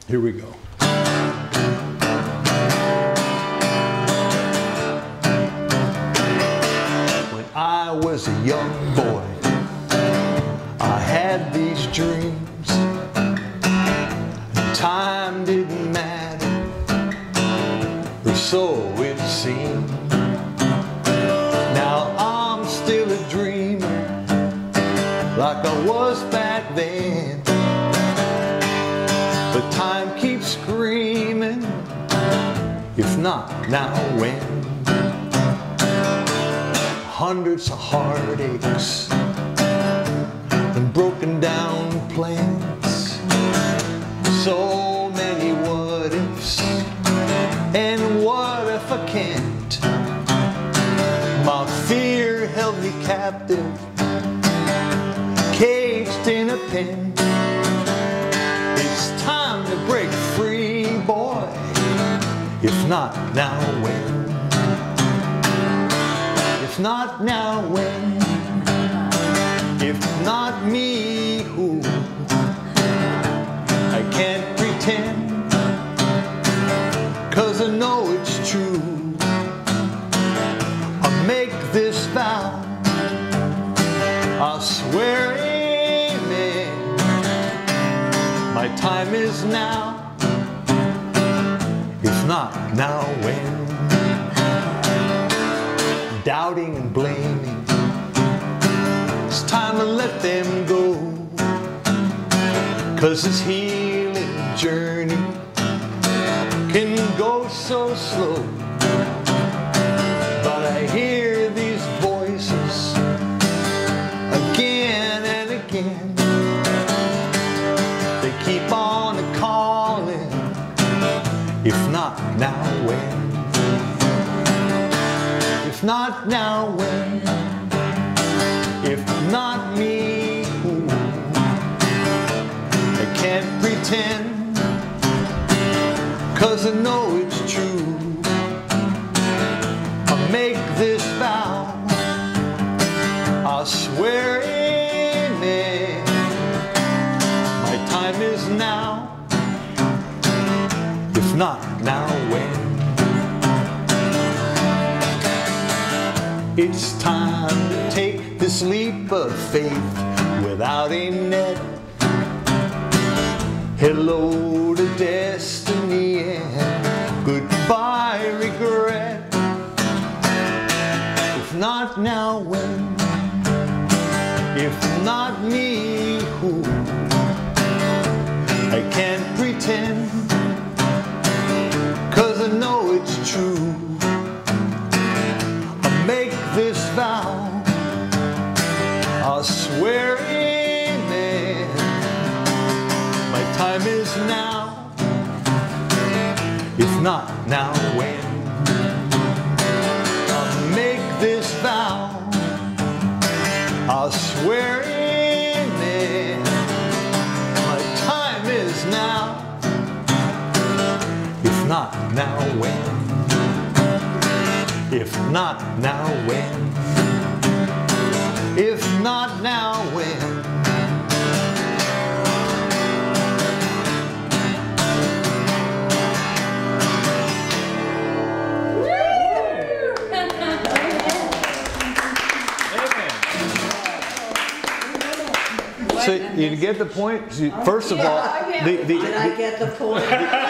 Here we go. When I was a young boy, I had these dreams. Time didn't matter, or so it seemed. Now I'm still a dreamer, like I was back then. But time keeps screaming, if not now, when? Hundreds of heartaches and broken down plans, so many what ifs, and what if I can't? My fear held me captive, caged in a pen. It's time to break free, boy, if not now, when? If not now, when? If not me, who? I can't pretend, 'cause I know it's true. I make this vow, I swear, amen. My time is now, if not now, when? Doubting and blaming, it's time to let them go, 'cause this healing journey can go so slow. But I hear these voices again and again. They keep on calling, if not now, when? If not now, when? If not me, who? I can't pretend, 'cause I know it's true. I make this vow, I swear, amen. My time is now, if not now, when? It's time to take this leap of faith without a net. Hello to destiny and goodbye regret. If not now, when? If not me, who? I can't pretend, 'cause I know it's true. I make this vow, I swear, amen. My time is now, if not now, when? I'll make this vow, I swear, amen. My time is now, if not now, when? If not now, when? If not now, when? So you get the point. First of all, Did I get the point?